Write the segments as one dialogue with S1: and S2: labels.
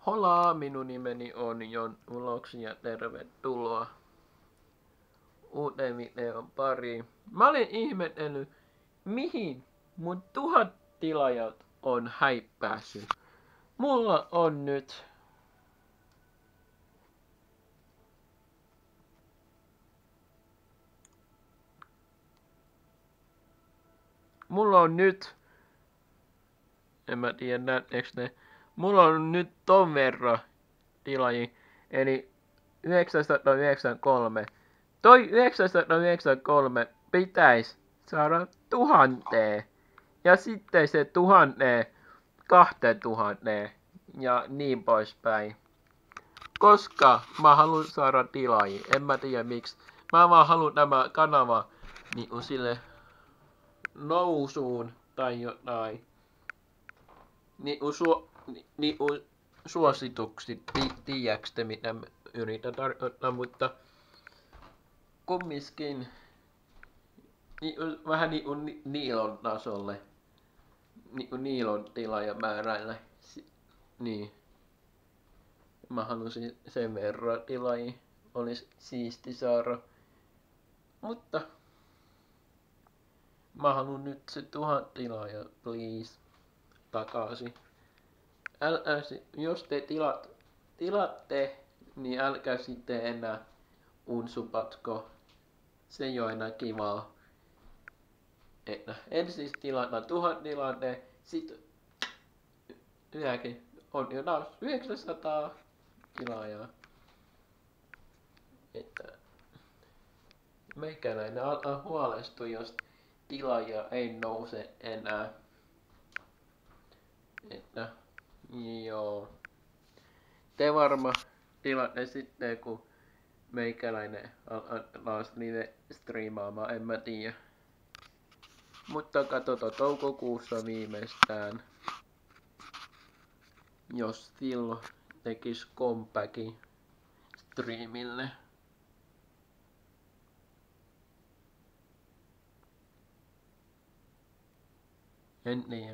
S1: Hola, minun nimeni on Jon Vlogs ja tervetuloa uuteen videon pariin. Mä olin ihmetellyt, mihin mun 1000 tilaajat on häippässyt. Mulla on nyt en mä tiedä näettekö ne, mulla on nyt ton verran tilaajia, eli 993. Toi 993 pitäisi saada 1000. Ja sitten se 1000, 2000 ja niin poispäin. Koska mä haluan saada tilaajia, en mä tiedä miksi. Mä vaan haluan tämä kanava niin sille nousuun tai jotain. Niin suositukset, tiedäks te mitä mä yritän tarkoittaa, mutta kumminkin vähän niin kuin Niilon tasolle. Niin kuin Niilon tilaajamäärällä. Niin. Mä halusin sen verran tilaajia. Olisi siisti saada. Mutta mä haluan nyt se 1000 tilaajaa, please, takaisin. Jos te tilatte, niin älkää sitten enää unsupatko. Se ei ole enää kivaa. Että ensin tilataan 1000 tilanne, sit yhäkin on jo taas 900 tilaajaa. Että meikäläinen alkaa huolestua, jos tilaajia ei nouse enää. Että joo. Te varma tilanne sitten, kun meikäläinen taas live striimaamaan, en mä tiedä. Mutta katsotaan toukokuussa viimeistään, jos silloin tekis comebackin striimille. En tiedä.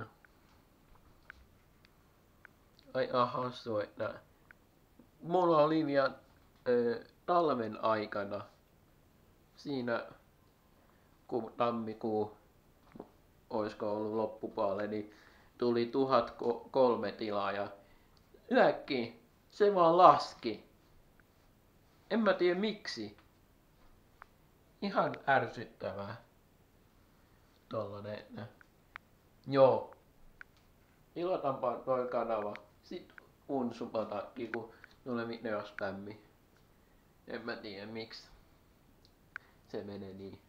S1: Ai hassu, että mulla oli vielä talven aikana, siinä kun tammikuu oisko ollut loppupuolella, niin tuli 1003 tilaajaa. Yhäkkiä se vaan laski. En mä tiedä miksi. Ihan ärsyttävää. Tollanen. Joo. Ilataanpa toi kanava. Sit unsupatakin, kun tulee videospämmi. En mä tiedä miksi se menee niin.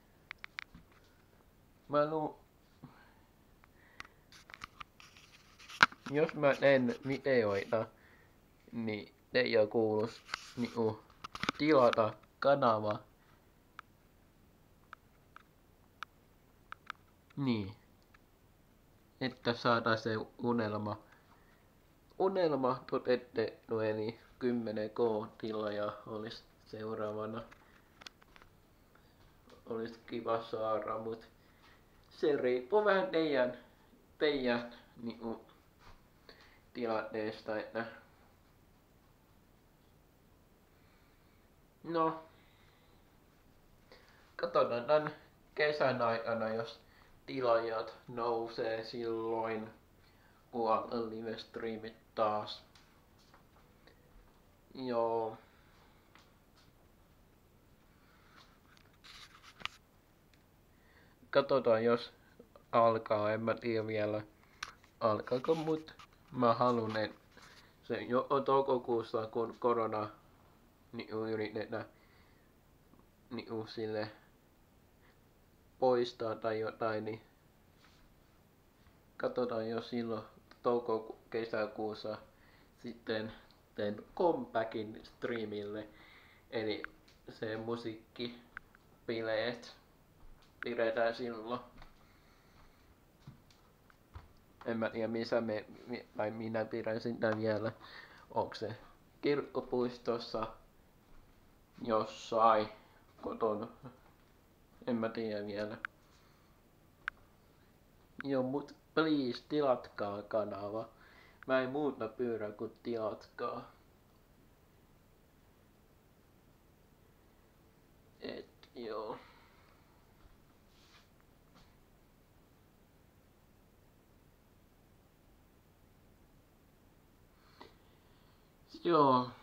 S1: Jos mä teen videoita, niin teidän kuulus niinku tilata kanava. Niin. Että saadaan se unelma toteutettu, eli 10k tilaajaa olisi seuraavana. Olisi kiva saada, mut se riippuu vähän teidän niinku tilanteesta, että no katsotaan tän kesän aikana, jos tilaajat nousee silloin, kun alkaa live-streamit taas. Joo. Katsotaan jos alkaa, en mä tiedä vielä alkaako, mut mä haluun, että se jo toukokuussa, kun korona yritetään sille poistaa tai jotain, niin katsotaan jos silloin kesäkuussa sitten teen comebackin streamille, eli se musiikkibileet pidetään silloin. En mä tiedä missä minä pidän sitä vielä. Onko se kirkkopuistossa jossain kotona? En mä tiedä vielä. Joo, mut please tilatkaa kanava. Mä en muuta pyydä kuin tiatkaa. Et joo. Joo.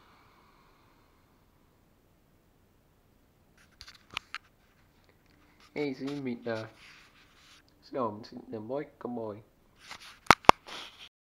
S1: Ei siinä mitään. Se on sinne, moikka moi.